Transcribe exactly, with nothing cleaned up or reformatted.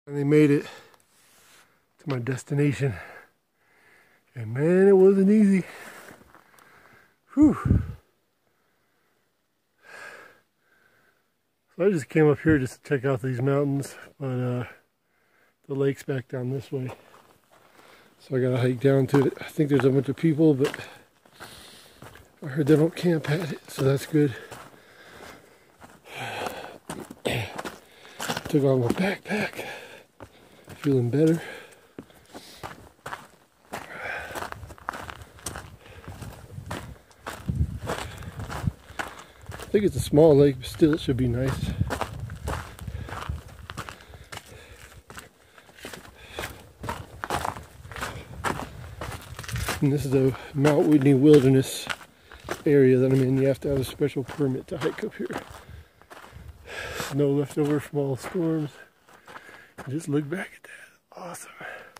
Finally made it to my destination. And man, it wasn't easy. Whew. So I just came up here just to check out these mountains, but uh, the lake's back down this way. So I gotta hike down to it. I think there's a bunch of people, but I heard they don't camp at it, so that's good. Took on my backpack. Feeling better. I think it's a small lake, but still it should be nice. And this is the Mount Whitney Wilderness area that I'm in. You have to have a special permit to hike up here. Snow left over from all the storms. And just look back at that. Awesome.